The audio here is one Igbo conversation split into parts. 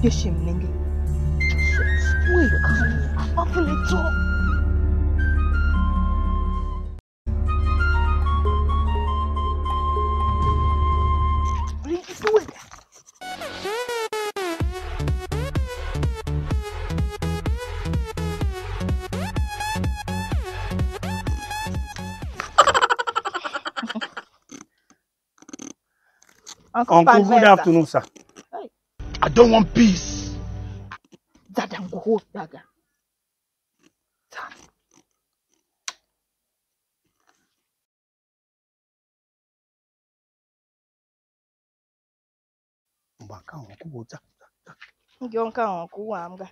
Yeshim Ningi. Wait, I'm going to talk. Please do it. Uncle, good afternoon, sir. Hey. I don't want peace. Dadang go daga. Mbaka wakubuza. Ngionka wakuwamga.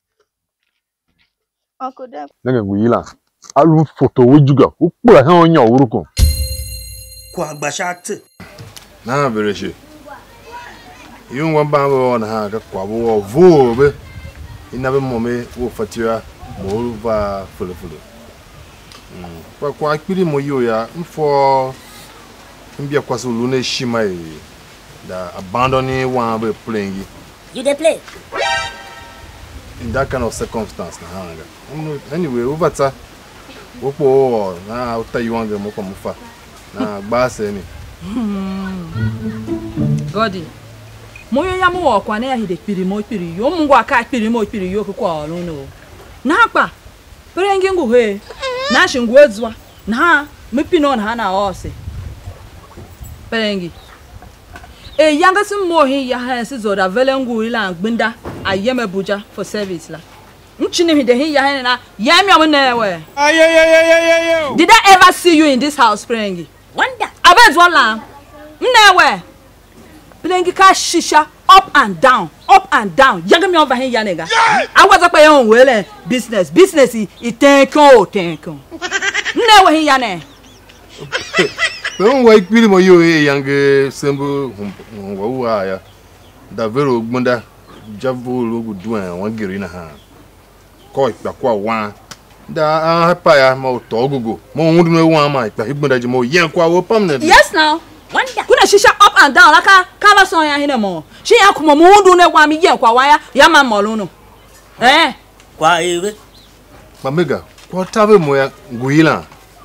Uncle Dem. Nanga gwila. Alu photo wujuga. Ukula ha onya uruko. Kwa gbashate. Na bereshi. Yung wamba bo na ha ka kwa bo vo be. Ina be mome wo fatia mo va fulu. Kwa akpiri mo yo ya mfo mbia kwa so lune shima e da abandoning one be playing. You dey play? In that kind of circumstance na hanga. Anyway, over ta wopo na uta yuanga mo kwa mufa. Na gbase ni. Godi. Moyo ya mo kwa na ya hide piri mo piri yo mungwa ka piri mo piri yo kwa olu no. Na pa. Perenge ngu he. Na shingu ezwa. Na mipi no na na ose. Perenge. E yanga sim mo hi ya ha si zo da velengu ila gbinda ayeme buja for service la. Nchini mi de hi ya ha na ya mi amuna we. Did I ever see you in this house, Perenge? Wonder. Abez wala. Mnewe. Plengi ka shisha up and down. Yaga mi over here ya nigga. I was up on well business I think. Mnewe hi ya ne. Don't wait really mo yo e yang sembo wa ya. Da vero gbonda javo logo duan wan giri na ha. Ko ipa kwa wan. Da pa ya mo to gogo. Mo hundu me wan ma ipa gbonda je mo yen kwa wo permanent. Yes now. Wonder. Kuna shisha up and down like kala son ya hine mo. Shi ya kuma mo hundu ne kwa mi yen kwa wa ya ma moluno. Kwa ewe. Mamega, kwa tabe mo ya nguila.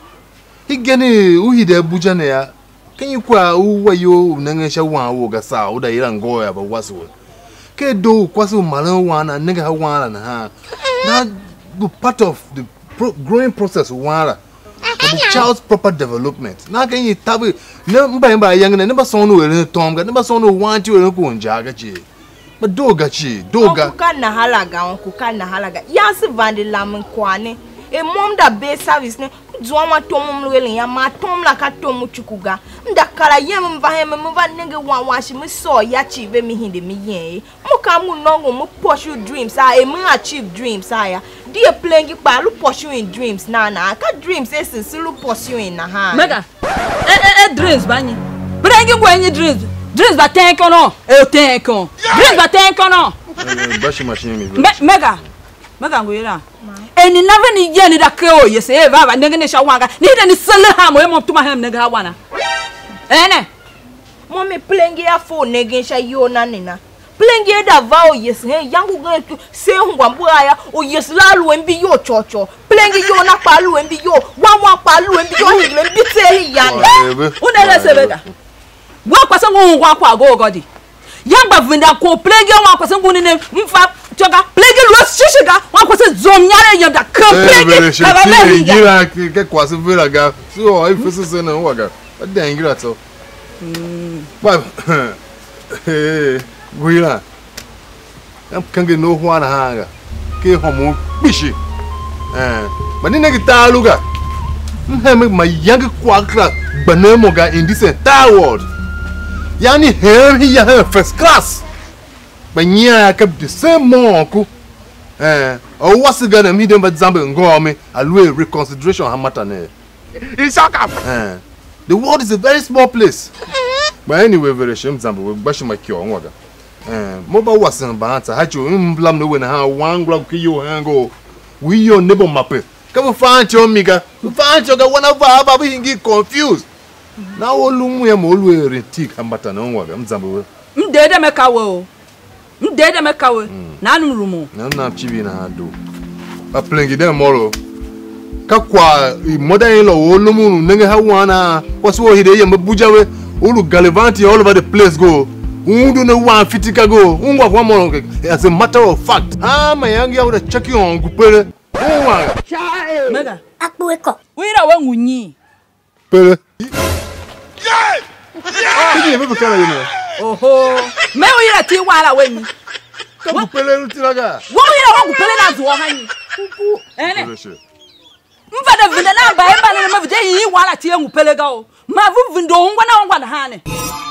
Igene uhide buja ne ya. Kenyi kwa uwa yo nangesha wan wo ga sa o da ira ngo ya ba waso. Ke do kwaso malan wana nega ha wana na ha. Na the part of the growing process wana. For the child's proper development. Na kenyi tabe ne mba yang ne ba so no ere tom ga ne ba so no wan ti ere ko nja ga chi. But doga chi, doga. Kuka na halaga. Yansi vandi lamun kwane. E mom da be service ne Zoma tomum lwele ya ma tom la ka tomu chukuga. Ndakala yem mva nenge washi mi so ya chive mi hinde mi yen. Muka mu nongo mu pursue dreams e mu achieve dreams ya. Dear playing pa lu pursuing dreams na ka dreams lu pursuing na ha. Mega. Dreams bani. Playing gwenye dreams. Dreams ba tenko no. Tenko. Dreams ba tenko no. Bashi machine mi. Mega. Mega ngwira. Eni never ni yeni da keo yese eva ba nenge ne shawanga ni de ni sele ha mo em tuma hem nenge ha wana ene mommy plengi ya phone nenge sha yo na nina plengi da va o yese he yangu gan tu se ngwa mbaya o yese la lu embi yo chocho plengi yo na pa lu embi yo wa pa lu embi yo ni embi te ya unele sebega wa kwasa ngwa kwa go godi yamba vinda ko plengi wa kwasa nguni ne mfa choga plege lo shishiga wa kwase zomnyare yam da plege baba ngira ke kwase vera ga so ai fese na waga da ngira to ba guira am kange no hwa na hanga ke homo bishi manine gitaluga mheme mayang kwakra banemo ga in this entire world yani here ya first class. Banya kept the same monku. Or what's the gonna meet them but Zambia and go me? I'll reconsideration hamatane. The world is a very small place. But anyway, very shame Zambia will bash my cure on water. Mobile wasn't banter. Had you blam no when how one glove you and go. We your neighbor mappe. Come find your miga. Find your one of our baby get confused. Now all we am always retic hamatane on water. Zambia. Dede make a wo. Ndede mekawe. Na num rumo. Na chibi na do. A plengi dem moro. Ka kwa mother-in-law olumu nenge ha wana kwaso hide ye mabujawe ulu galivanti all over the place go. Undu no one fitika go. Ungwa kwa moro as a matter of fact. Ma yangi ya check you on kupele. Mega. Akpueko. Wira we ngunyi. Pele. Yeah! Yeah! Oho. Me wira ti wala we ni. Ka pele lutiraga. Wo wira wo kupele na zo hanyi. Ene. Mfada vinda na ba e ba na ma vije yi wala ti en kupele ga o. Ma vu vindo ngwa na ngwa na hane.